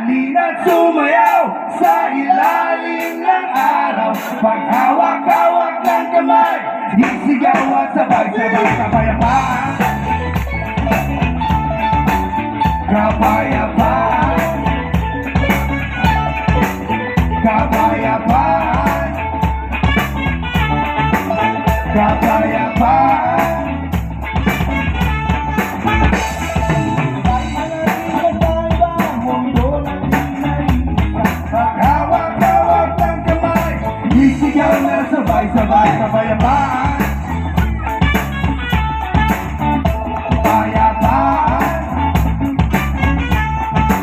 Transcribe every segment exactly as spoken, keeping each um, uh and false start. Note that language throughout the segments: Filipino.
Halina't sumayaw sa ilalim ng araw. Paghawak-hawak ng kamay, isigaw at sabay-sabay kapayapaan. Kapayapaan. Kapayapaan. Kapayapaan. Paghawak-hawak ng kamay, isigaw na sabay-sabay kapayapaan. Kapayapaan.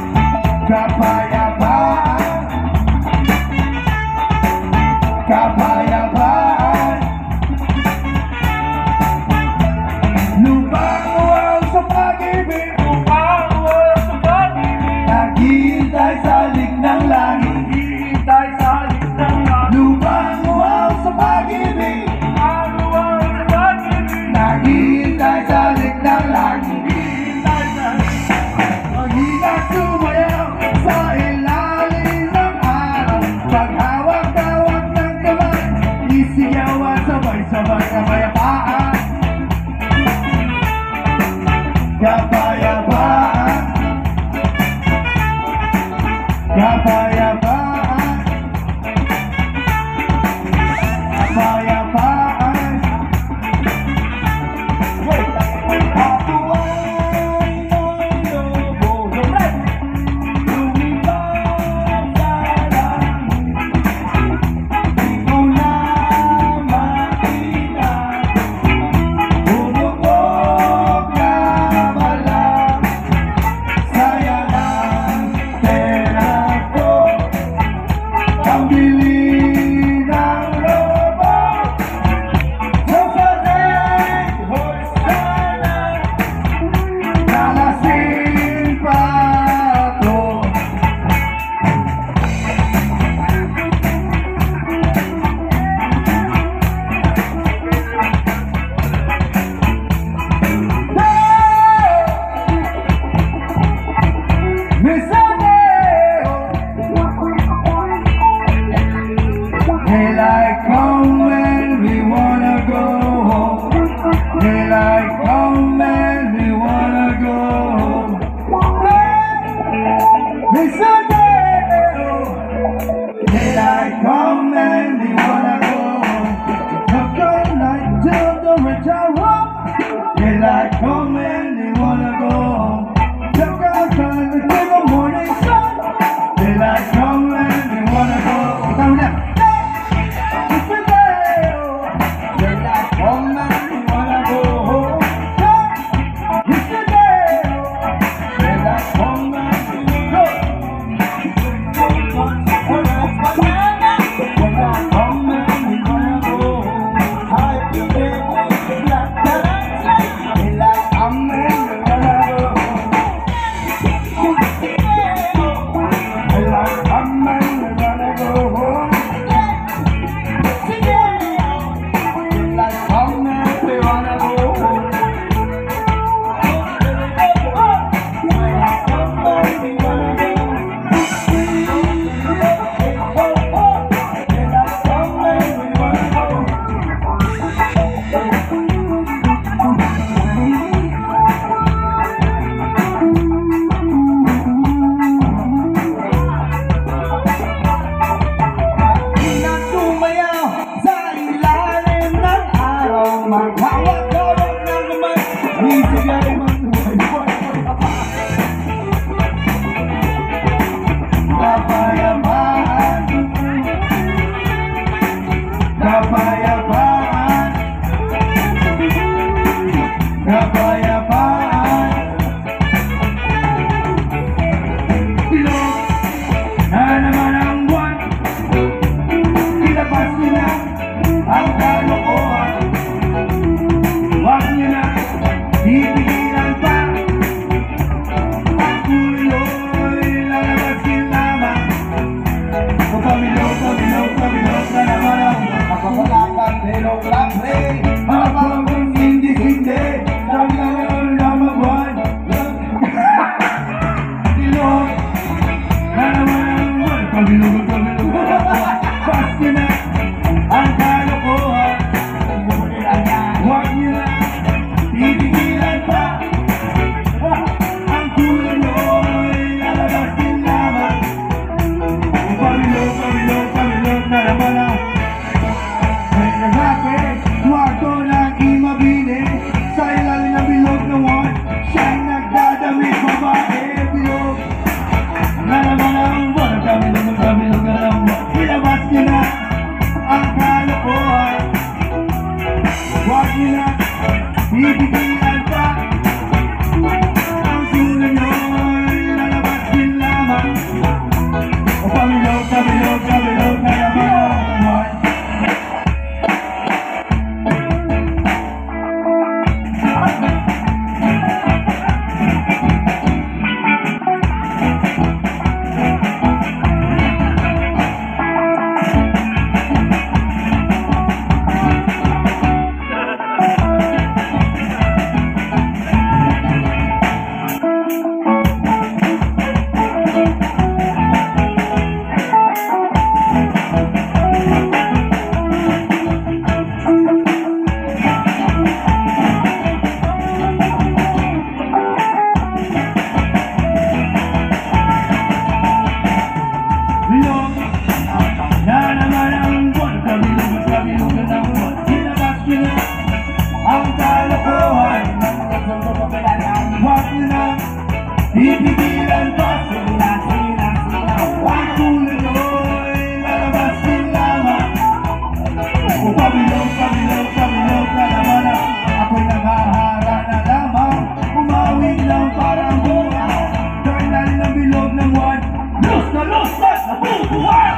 Pipigilan pa sila, sila, sila. Ang kulino'y lalabas din lamang. O pabilog, pabilog, pabilog na naman ang ako'y nangahara na lamang. Umawig lang parang bunga sa ilalim ng bilog ng buwan. Lus na lus na nabubuhay.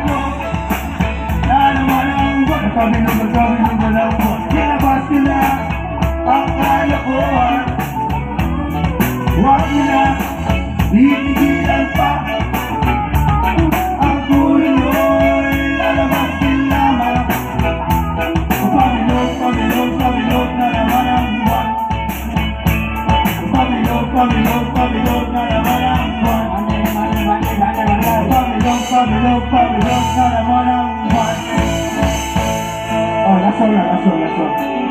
Na naman ang buwan. Pabilog, pabilog na lang buwan. Kinabas nila ang kalokohan. Huwag nila pipigilan pa. Ang kulino'y lalabas din lamang. Pabilog, pabilog, pabilog na naman ang buwan. Pabilog, pabilog, pabilog na naman ang buwan. Pabilog, pabilog, pabilog na naman ang buwan. Oh, that's all right, that's all, that's all.